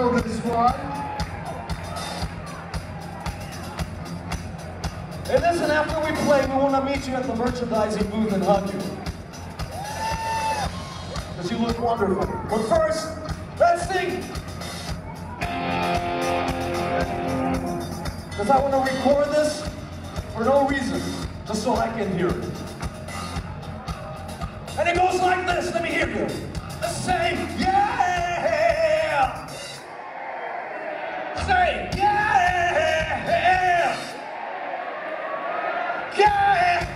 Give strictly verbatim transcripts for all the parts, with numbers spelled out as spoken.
know this one. Hey, listen, after we play, we want to meet you at the merchandising booth and hug you. Because you look wonderful. But first, let's sing. Because I want to record this for no reason, just so I can hear it. And it goes like this. Let me hear you. Let's say, yeah! Say, yeah! Yeah!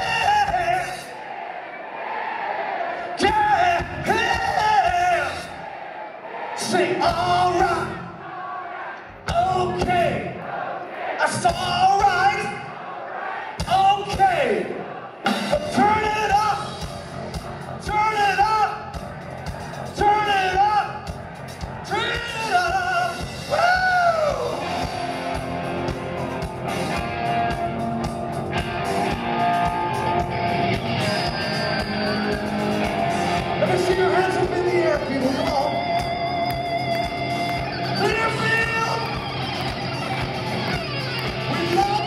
Yeah! Yeah! Say, all right. Okay. That's all right. Okay. Turn it up. Turn it up. Turn it up. Turn it up. Woo! Let me see your hands up in the air, people. Come on. Clearfield! We love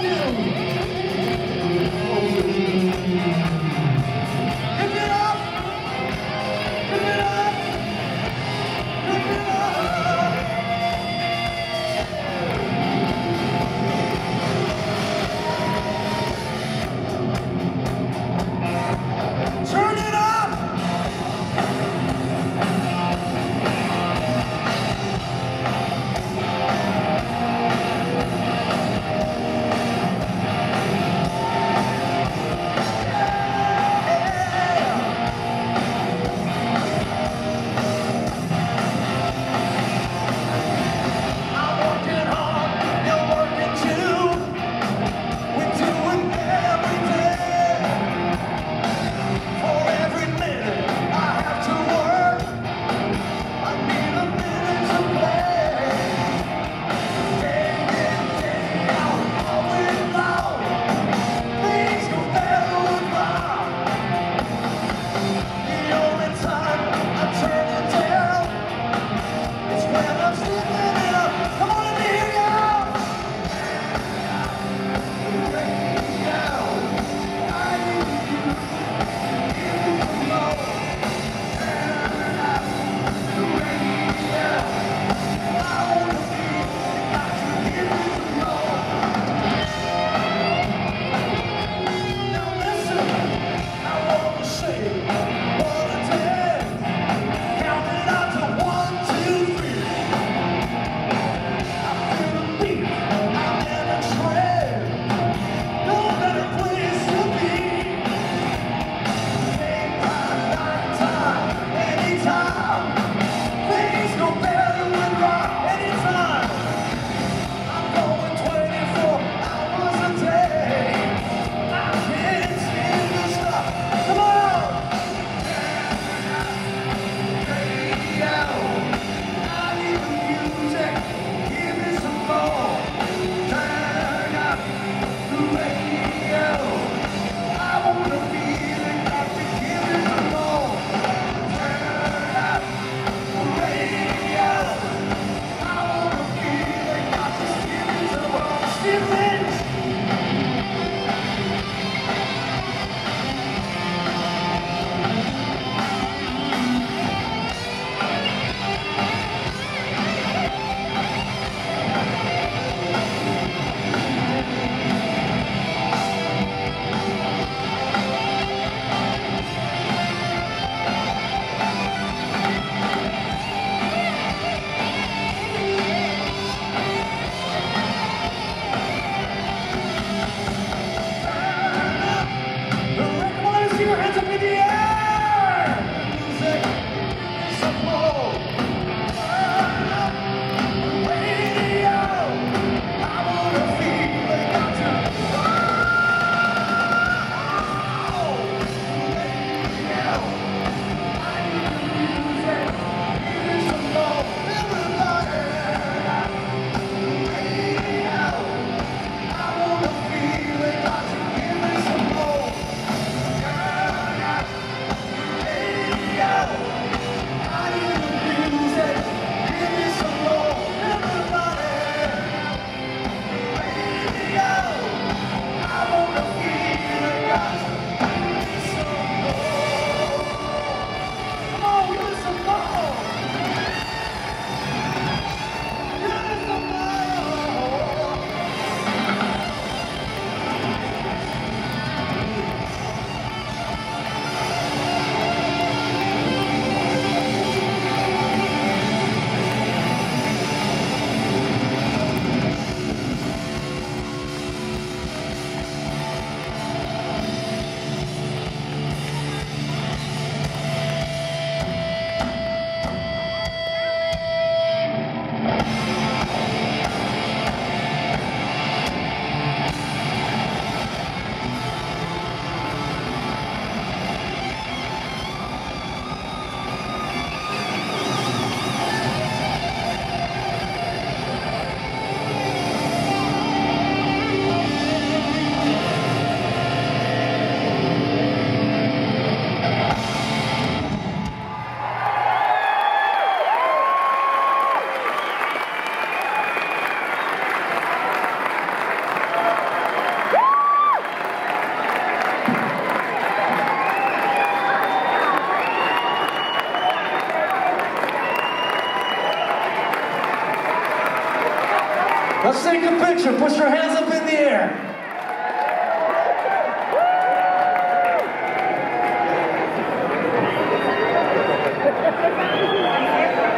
Let's take a picture. Put your hands up in the air.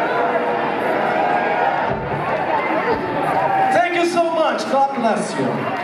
Thank you so much. God bless you.